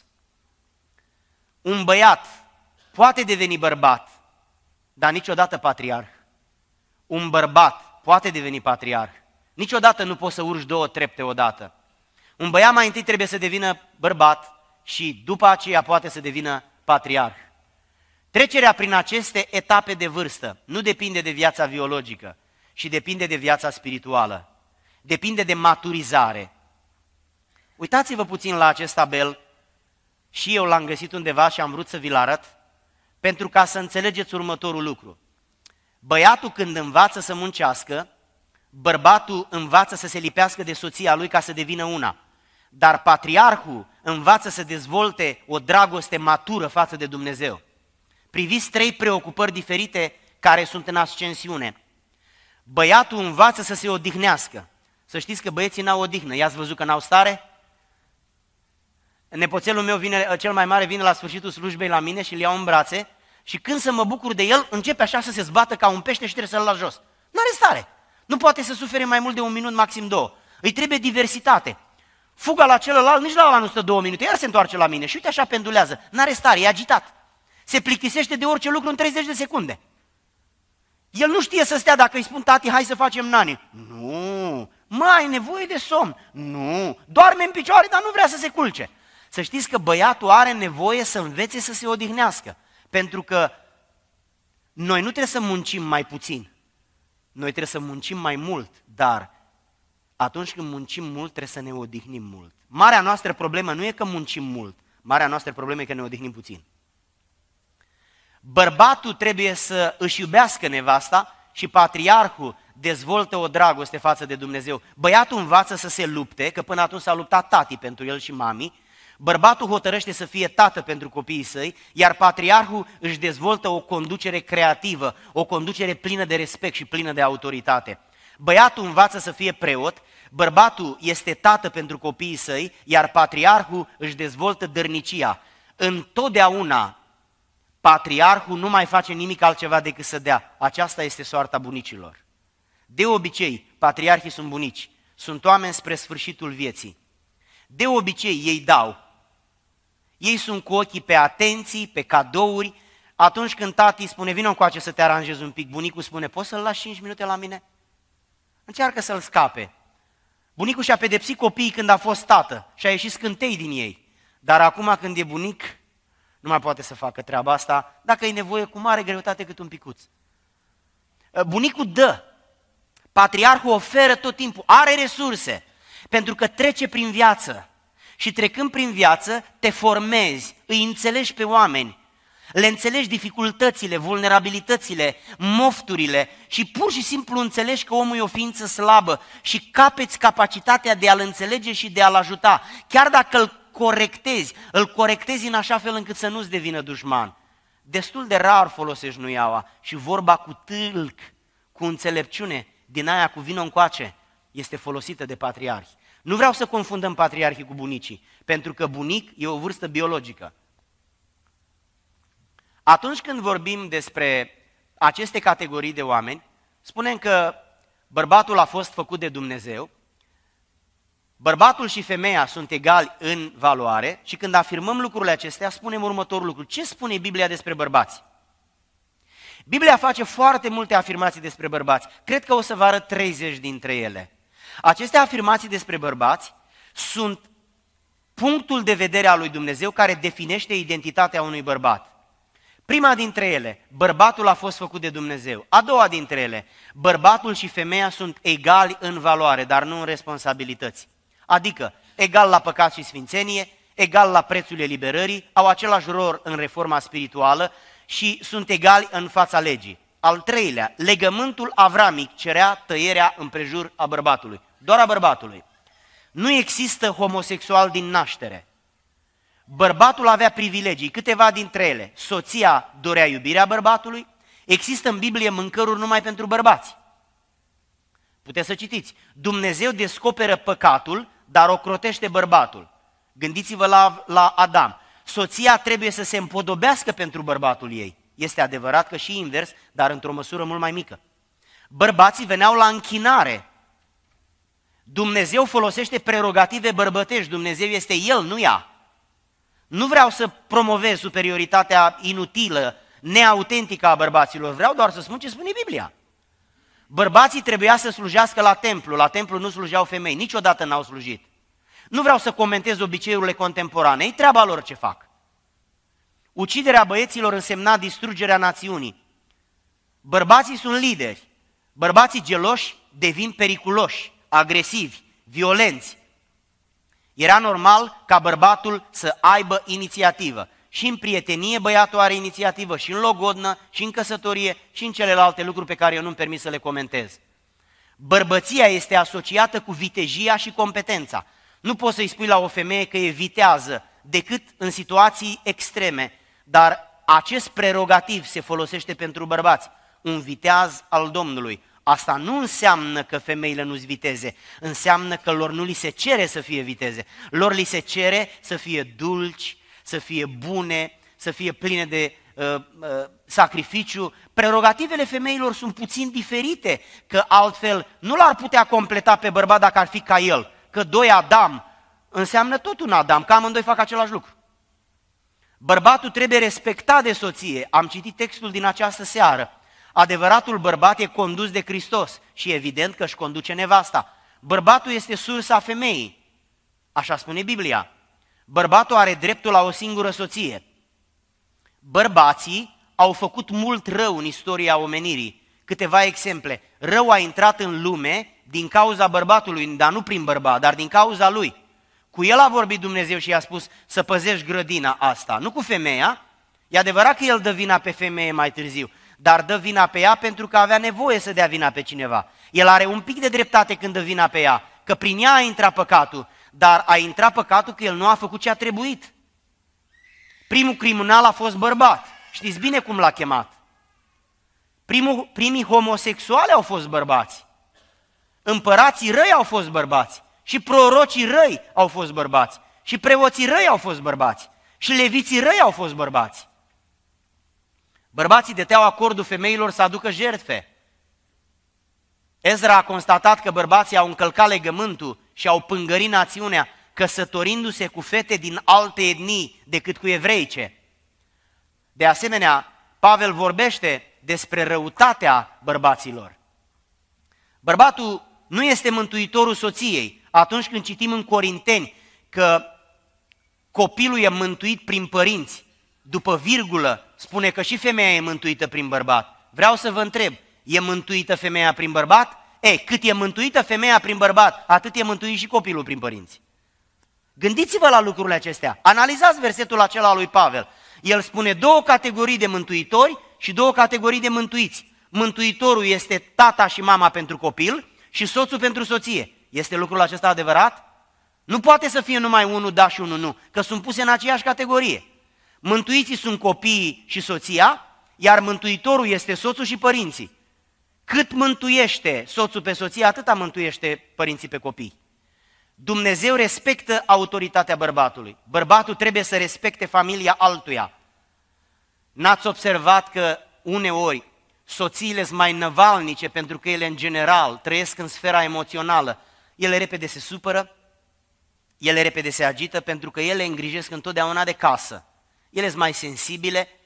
Un băiat poate deveni bărbat, dar niciodată patriarh. Un bărbat poate deveni patriarh. Niciodată nu poți să urci două trepte odată. Un băiat mai întâi trebuie să devină bărbat și după aceea poate să devină patriarh. Trecerea prin aceste etape de vârstă nu depinde de viața biologică, ci depinde de viața spirituală. Depinde de maturizare. Uitați-vă puțin la acest tabel, și eu l-am găsit undeva și am vrut să vi-l arăt, pentru ca să înțelegeți următorul lucru. Băiatul când învață să muncească, bărbatul învață să se lipească de soția lui ca să devină una. Dar patriarhul învață să dezvolte o dragoste matură față de Dumnezeu. Priviți trei preocupări diferite care sunt în ascensiune. Băiatul învață să se odihnească. Să știți că băieții n-au odihnă. I-ați văzut că n-au stare? Nepoțelul meu vine, cel mai mare vine la sfârșitul slujbei la mine și îl iau în brațe și când să mă bucur de el, începe așa să se zbată ca un pește și trebuie să-l las jos. N-are stare. Nu poate să sufere mai mult de un minut, maxim două. Îi trebuie diversitate. Fuga la celălalt, nici la ăla nu stă două minute, iar se întoarce la mine și uite așa pendulează. N-are stare, e agitat. Se plictisește de orice lucru în treizeci de secunde. El nu știe să stea dacă îi spun tati, hai să facem nani. Nu, mă, ai nevoie de somn. Nu, doarme în picioare, dar nu vrea să se culce. Să știți că băiatul are nevoie să învețe să se odihnească. Pentru că noi nu trebuie să muncim mai puțin. Noi trebuie să muncim mai mult, dar atunci când muncim mult, trebuie să ne odihnim mult. Marea noastră problemă nu e că muncim mult, marea noastră problemă e că ne odihnim puțin. Bărbatul trebuie să își iubească nevasta și patriarhul dezvoltă o dragoste față de Dumnezeu. Băiatul învață să se lupte, că până atunci s-a luptat tati pentru el și mami, bărbatul hotărăște să fie tată pentru copiii săi, iar patriarhul își dezvoltă o conducere creativă, o conducere plină de respect și plină de autoritate. Băiatul învață să fie preot, bărbatul este tată pentru copiii săi, iar patriarhul își dezvoltă dărnicia. Întotdeauna patriarhul nu mai face nimic altceva decât să dea. Aceasta este soarta bunicilor. De obicei, patriarhii sunt bunici, sunt oameni spre sfârșitul vieții. De obicei, ei dau. Ei sunt cu ochii pe atenții, pe cadouri. Atunci când tati spune, vină încoace să te aranjezi un pic, bunicul spune, poți să-l lași cinci minute la mine? Încearcă să-l scape. Bunicul și-a pedepsit copiii când a fost tată și a ieșit scântei din ei. Dar acum când e bunic, nu mai poate să facă treaba asta, dacă e nevoie cu mare greutate cât un picuț. Bunicul dă, patriarhul oferă tot timpul, are resurse, pentru că trece prin viață și trecând prin viață te formezi, îi înțelegi pe oameni, le înțelegi dificultățile, vulnerabilitățile, mofturile și pur și simplu înțelegi că omul e o ființă slabă și capeți capacitatea de a-l înțelege și de a-l ajuta, chiar dacă îl corectezi, îl corectezi în așa fel încât să nu-ți devină dușman. Destul de rar folosești nuiaua și vorba cu tâlc, cu înțelepciune, din aia cu vină încoace, este folosită de patriarhi. Nu vreau să confundăm patriarhii cu bunicii, pentru că bunic e o vârstă biologică. Atunci când vorbim despre aceste categorii de oameni, spunem că bărbatul a fost făcut de Dumnezeu, bărbatul și femeia sunt egali în valoare și când afirmăm lucrurile acestea, spunem următorul lucru. Ce spune Biblia despre bărbați? Biblia face foarte multe afirmații despre bărbați. Cred că o să vă arăt treizeci dintre ele. Aceste afirmații despre bărbați sunt punctul de vedere al lui Dumnezeu care definește identitatea unui bărbat. Prima dintre ele, bărbatul a fost făcut de Dumnezeu. A doua dintre ele, bărbatul și femeia sunt egali în valoare, dar nu în responsabilități. Adică, egal la păcat și sfințenie, egal la prețul eliberării, au același rol în reforma spirituală și sunt egali în fața legii. Al treilea, legământul avramic cerea tăierea împrejur a bărbatului, doar a bărbatului. Nu există homosexual din naștere. Bărbatul avea privilegii, câteva dintre ele. Soția dorea iubirea bărbatului, există în Biblie mâncăruri numai pentru bărbați. Puteți să citiți. Dumnezeu descoperă păcatul, dar ocrotește bărbatul. Gândiți-vă la, la Adam. Soția trebuie să se împodobească pentru bărbatul ei. Este adevărat că și invers, dar într-o măsură mult mai mică. Bărbații veneau la închinare. Dumnezeu folosește prerogative bărbătești, Dumnezeu este El, nu ea. Nu vreau să promovez superioritatea inutilă, neautentică a bărbaților, vreau doar să spun ce spune Biblia. Bărbații trebuia să slujească la templu, la templu nu slujeau femei, niciodată n-au slujit. Nu vreau să comentez obiceiurile contemporane, e treaba lor ce fac. Uciderea băieților însemna distrugerea națiunii. Bărbații sunt lideri, bărbații geloși devin periculoși, agresivi, violenți. Era normal ca bărbatul să aibă inițiativă. Și în prietenie băiatul are inițiativă, și în logodnă, și în căsătorie, și în celelalte lucruri pe care eu nu-mi permit să le comentez. Bărbăția este asociată cu vitejia și competența. Nu poți să-i spui la o femeie că e vitează decât în situații extreme, dar acest prerogativ se folosește pentru bărbați, un viteaz al Domnului. Asta nu înseamnă că femeile nu-s viteze, înseamnă că lor nu li se cere să fie viteze, lor li se cere să fie dulci, să fie bune, să fie pline de uh, uh, sacrificiu. Prerogativele femeilor sunt puțin diferite, că altfel nu l-ar putea completa pe bărbat dacă ar fi ca el, că doi Adam înseamnă tot un Adam, că amândoi fac același lucru. Bărbatul trebuie respectat de soție, am citit textul din această seară. Adevăratul bărbat e condus de Hristos și evident că își conduce nevasta. Bărbatul este sursa femeii, așa spune Biblia. Bărbatul are dreptul la o singură soție. Bărbații au făcut mult rău în istoria omenirii. Câteva exemple. Rău a intrat în lume din cauza bărbatului, dar nu prin bărbat, dar din cauza lui. Cu el a vorbit Dumnezeu și i-a spus să păzești grădina asta, nu cu femeia. E adevărat că el dă vina pe femeie mai târziu, dar dă vina pe ea pentru că avea nevoie să dea vina pe cineva. El are un pic de dreptate când dă vina pe ea, că prin ea a intrat păcatul, dar a intrat păcatul că el nu a făcut ce a trebuit. Primul criminal a fost bărbat, știți bine cum l-a chemat. Primul, primii homosexuali au fost bărbați, împărații răi au fost bărbați, și prorocii răi au fost bărbați, și preoții răi au fost bărbați, și leviții răi au fost bărbați. Bărbații dăteau acordul femeilor să aducă jertfe. Ezra a constatat că bărbații au încălcat legământul și au pângărit națiunea, căsătorindu-se cu fete din alte etnii decât cu evreice. De asemenea, Pavel vorbește despre răutatea bărbaților. Bărbatul nu este mântuitorul soției. Atunci când citim în Corinteni că copilul e mântuit prin părinți, după virgulă spune că și femeia e mântuită prin bărbat. Vreau să vă întreb, e mântuită femeia prin bărbat? E, cât e mântuită femeia prin bărbat, atât e mântuit și copilul prin părinți. Gândiți-vă la lucrurile acestea. Analizați versetul acela al lui Pavel. El spune două categorii de mântuitori și două categorii de mântuiți. Mântuitorul este tata și mama pentru copil și soțul pentru soție. Este lucrul acesta adevărat? Nu poate să fie numai unul da și unul nu, că sunt puse în aceeași categorie. Mântuiții sunt copiii și soția, iar mântuitorul este soțul și părinții. Cât mântuiește soțul pe soție, atâta mântuiește părinții pe copii. Dumnezeu respectă autoritatea bărbatului. Bărbatul trebuie să respecte familia altuia. N-ați observat că uneori soțiile sunt mai năvalnice pentru că ele în general trăiesc în sfera emoțională. Ele repede se supără, ele repede se agită pentru că ele îngrijesc întotdeauna de casă. Ele sunt mai sensibile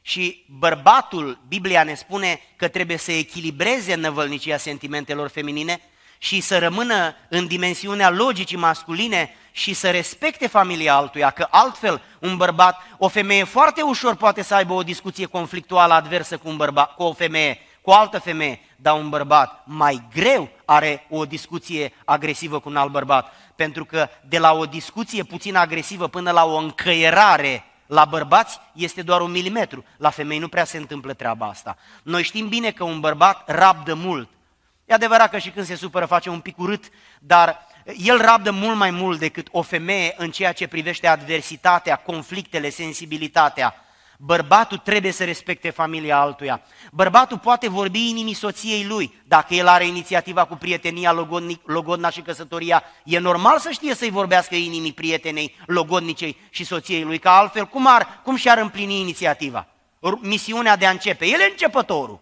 Și bărbatul, Biblia ne spune că trebuie să echilibreze năvălnicia sentimentelor feminine și să rămână în dimensiunea logicii masculine și să respecte familia altuia, că altfel un bărbat, o femeie foarte ușor poate să aibă o discuție conflictuală adversă cu, un bărbat, cu o femeie, cu o altă femeie, dar un bărbat mai greu are o discuție agresivă cu un alt bărbat, pentru că de la o discuție puțin agresivă până la o încăierare la bărbați este doar un milimetru, la femei nu prea se întâmplă treaba asta. Noi știm bine că un bărbat rabdă mult. E adevărat că și când se supără face un pic urât, dar el rabdă mult mai mult decât o femeie în ceea ce privește adversitatea, conflictele, sensibilitatea. Bărbatul trebuie să respecte familia altuia. Bărbatul poate vorbi inimii soției lui. Dacă el are inițiativa cu prietenia, logodna și căsătoria, e normal să știe să-i vorbească inimii prietenei, logodnicei și soției lui, că altfel cum, ar, cum și-ar împlini inițiativa? Misiunea de a începe. El e începătorul.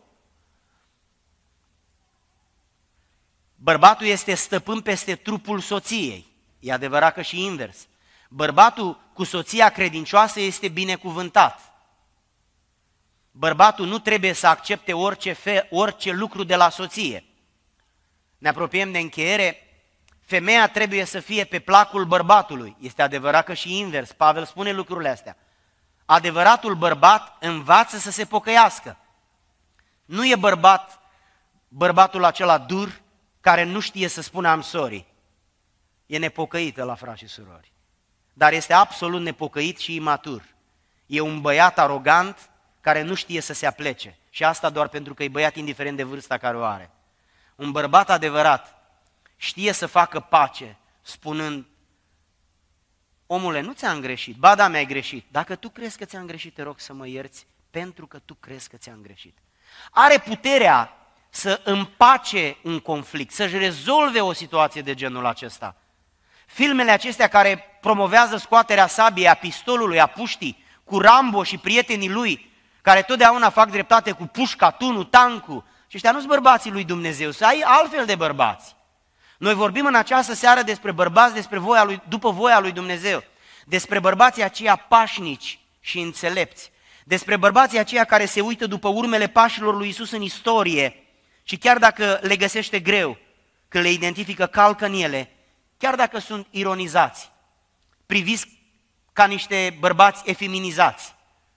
Bărbatul este stăpân peste trupul soției. E adevărat că și invers. Bărbatul cu soția credincioasă este binecuvântat. Bărbatul nu trebuie să accepte orice, fe, orice lucru de la soție. Ne apropiem de încheiere. Femeia trebuie să fie pe placul bărbatului. Este adevărat că și invers. Pavel spune lucrurile astea. Adevăratul bărbat învață să se pocăiască. Nu e bărbat, bărbatul acela dur, care nu știe să spună I'm sorry. E nepocăită la frați și surori. Dar este absolut nepocăit și imatur. E un băiat arogant care nu știe să se aplece. Și asta doar pentru că e băiat indiferent de vârsta care o are. Un bărbat adevărat știe să facă pace spunând: omule, nu ți-am greșit, ba da, mi-ai greșit. Dacă tu crezi că ți-am greșit, te rog să mă ierți, pentru că tu crezi că ți-am greșit. Are puterea să împace un conflict, să-și rezolve o situație de genul acesta. Filmele acestea care promovează scoaterea sabiei, a pistolului, a puștii, cu Rambo și prietenii lui, care totdeauna fac dreptate cu pușca, tunul, tancul, și ăștia nu-s bărbații lui Dumnezeu, să ai altfel de bărbați. Noi vorbim în această seară despre bărbați, despre voia lui, după voia lui Dumnezeu, despre bărbații aceia pașnici și înțelepți, despre bărbații aceia care se uită după urmele pașilor lui Iisus în istorie și chiar dacă le găsește greu, când le identifică, calcă în ele, chiar dacă sunt ironizați, priviți ca niște bărbați efeminizați.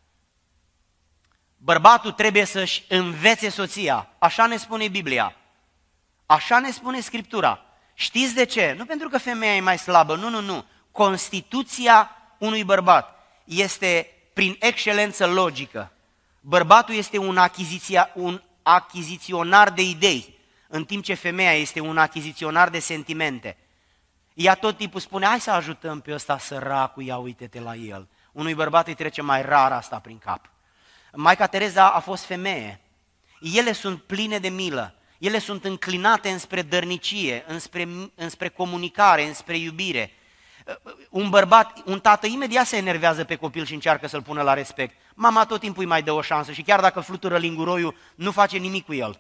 Bărbatul trebuie să-și învețe soția, așa ne spune Biblia, așa ne spune Scriptura. Știți de ce? Nu pentru că femeia e mai slabă, nu, nu, nu. Constituția unui bărbat este prin excelență logică. Bărbatul este un, achiziția, un achiziționar de idei, în timp ce femeia este un achiziționar de sentimente. Ea tot timpul spune: hai să ajutăm pe ăsta săracul, ia uite-te la el. Unui bărbat îi trece mai rar asta prin cap. Maica Tereza a fost femeie. Ele sunt pline de milă, ele sunt înclinate înspre dărnicie, înspre, înspre comunicare, înspre iubire. Un bărbat, un tată imediat se enervează pe copil și încearcă să-l pună la respect. Mama tot timpul îi mai dă o șansă și chiar dacă flutură linguroiul, nu face nimic cu el.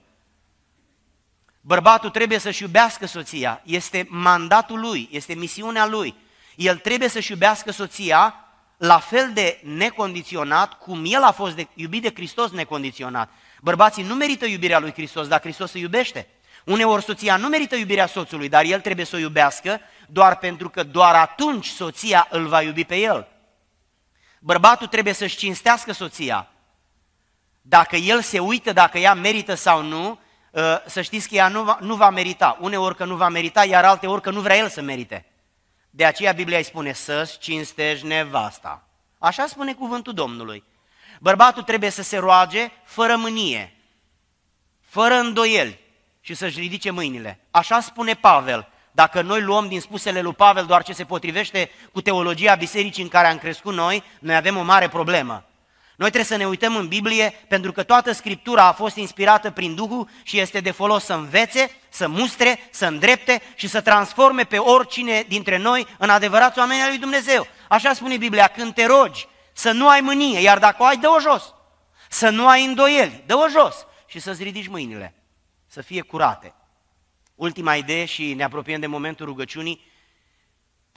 Bărbatul trebuie să-și iubească soția, este mandatul lui, este misiunea lui. El trebuie să-și iubească soția la fel de necondiționat cum el a fost de, iubit de Hristos necondiționat. Bărbații nu merită iubirea lui Hristos, dar Hristos îi iubește. Uneori soția nu merită iubirea soțului, dar el trebuie să o iubească doar pentru că doar atunci soția îl va iubi pe el. Bărbatul trebuie să-și cinstească soția. Dacă el se uită dacă ea merită sau nu, să știți că ea nu va, nu va merita. Uneori că nu va merita, iar alteori că nu vrea el să merite. De aceea Biblia îi spune să-ți cinstești nevasta. Așa spune cuvântul Domnului. Bărbatul trebuie să se roage fără mânie, fără îndoieli și să-și ridice mâinile. Așa spune Pavel. Dacă noi luăm din spusele lui Pavel doar ce se potrivește cu teologia bisericii în care am crescut noi, noi avem o mare problemă. Noi trebuie să ne uităm în Biblie pentru că toată Scriptura a fost inspirată prin Duhul și este de folos să învețe, să mustre, să îndrepte și să transforme pe oricine dintre noi în adevărați oameni ai lui Dumnezeu. Așa spune Biblia, când te rogi să nu ai mânie, iar dacă o ai, dă-o jos. Să nu ai îndoieli, dă-o jos și să-ți ridici mâinile, să fie curate. Ultima idee și ne apropiem de momentul rugăciunii,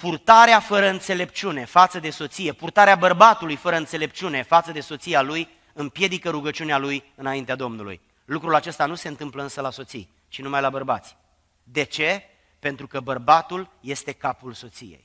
purtarea fără înțelepciune față de soție, purtarea bărbatului fără înțelepciune față de soția lui împiedică rugăciunea lui înaintea Domnului. Lucrul acesta nu se întâmplă însă la soții, ci numai la bărbați. De ce? Pentru că bărbatul este capul soției.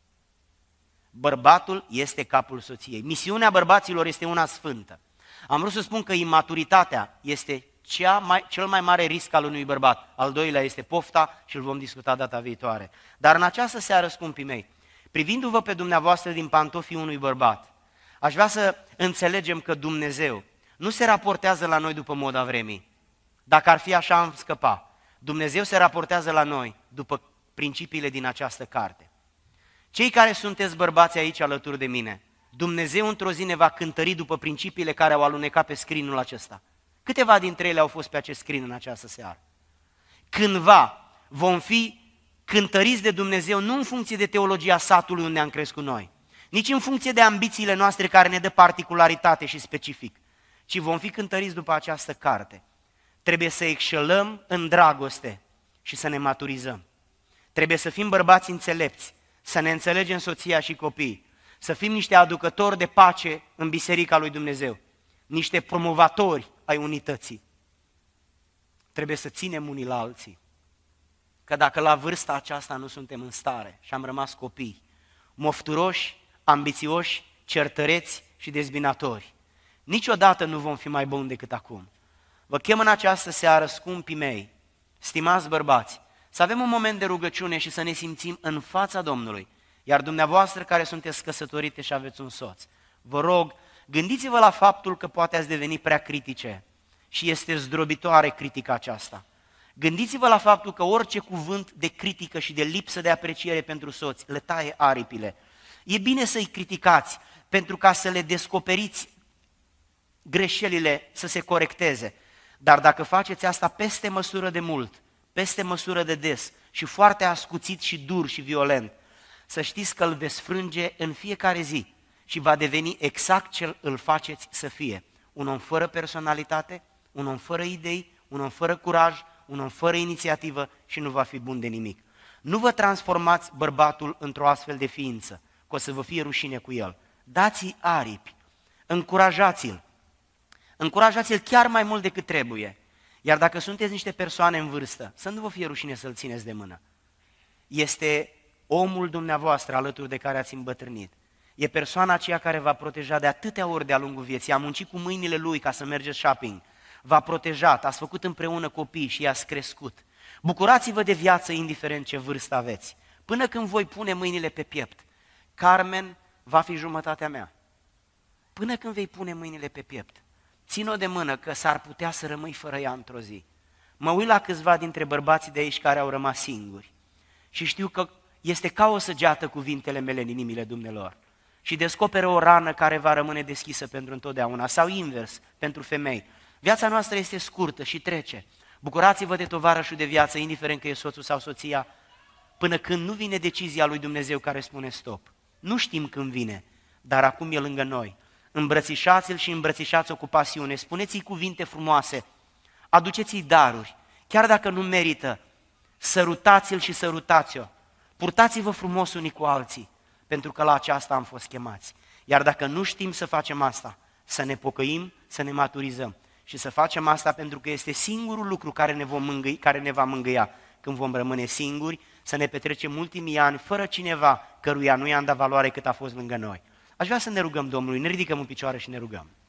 Bărbatul este capul soției. Misiunea bărbaților este una sfântă. Am vrut să spun că imaturitatea este cea mai, cel mai mare risc al unui bărbat. Al doilea este pofta și îl vom discuta data viitoare. Dar în această seară, scumpii mei, privindu-vă pe dumneavoastră din pantofii unui bărbat, aș vrea să înțelegem că Dumnezeu nu se raportează la noi după moda vremii. Dacă ar fi așa, am scăpa. Dumnezeu se raportează la noi după principiile din această carte. Cei care sunteți bărbați aici alături de mine, Dumnezeu într-o zi ne va cântări după principiile care au alunecat pe screen-ul acesta. Câteva dintre ele au fost pe acest screen în această seară. Cândva vom fi cântăriți de Dumnezeu nu în funcție de teologia satului unde am crescut noi, nici în funcție de ambițiile noastre care ne dă particularitate și specific, ci vom fi cântăriți după această carte. Trebuie să excelăm în dragoste și să ne maturizăm. Trebuie să fim bărbați înțelepți, să ne înțelegem soția și copiii, să fim niște aducători de pace în Biserica lui Dumnezeu, niște promovatori ai unității. Trebuie să ținem unii la alții, că dacă la vârsta aceasta nu suntem în stare și am rămas copii, mofturoși, ambițioși, certăreți și dezbinatori, niciodată nu vom fi mai buni decât acum. Vă chem în această seară, scumpii mei, stimați bărbați, să avem un moment de rugăciune și să ne simțim în fața Domnului. Iar dumneavoastră care sunteți căsătorite și aveți un soț, vă rog, gândiți-vă la faptul că poate ați deveni prea critice și este zdrobitoare critica aceasta. Gândiți-vă la faptul că orice cuvânt de critică și de lipsă de apreciere pentru soți le taie aripile. E bine să-i criticați pentru ca să le descoperiți greșelile, să se corecteze. Dar dacă faceți asta peste măsură de mult, peste măsură de des și foarte ascuțit și dur și violent, să știți că îl veți frânge în fiecare zi și va deveni exact ce îl faceți să fie. Un om fără personalitate, un om fără idei, un om fără curaj, un om fără inițiativă și nu va fi bun de nimic. Nu vă transformați bărbatul într-o astfel de ființă, că o să vă fie rușine cu el. Dați-i aripi, încurajați-l, încurajați-l chiar mai mult decât trebuie. Iar dacă sunteți niște persoane în vârstă, să nu vă fie rușine să-l țineți de mână. Este omul dumneavoastră alături de care ați îmbătrânit. E persoana aceea care va proteja de atâtea ori de-a lungul vieții. A muncit cu mâinile lui ca să mergeți shopping. V-a protejat, ați făcut împreună copii și i-ați crescut. Bucurați-vă de viață indiferent ce vârstă aveți. Până când voi pune mâinile pe piept, Carmen va fi jumătatea mea. Până când vei pune mâinile pe piept, țin-o de mână că s-ar putea să rămâi fără ea într-o zi. Mă uit la câțiva dintre bărbații de aici care au rămas singuri și știu că este ca o săgeată cuvintele mele în inimile dumnealor și descoperă o rană care va rămâne deschisă pentru întotdeauna sau invers, pentru femei. Viața noastră este scurtă și trece. Bucurați-vă de tovarășul de viață, indiferent că e soțul sau soția, până când nu vine decizia lui Dumnezeu care spune stop. Nu știm când vine, dar acum e lângă noi. Îmbrățișați-l și îmbrățișați-o cu pasiune, spuneți-i cuvinte frumoase, aduceți-i daruri, chiar dacă nu merită, sărutați-l și sărutați-o. Purtați-vă frumos unii cu alții, pentru că la aceasta am fost chemați. Iar dacă nu știm să facem asta, să ne pocăim, să ne maturizăm și să facem asta pentru că este singurul lucru care ne, vom mângâi, care ne va mângâia când vom rămâne singuri, să ne petrecem ultimii ani fără cineva căruia nu i-am dat valoare cât a fost lângă noi. Aș vrea să ne rugăm Domnului, ne ridicăm în picioare și ne rugăm.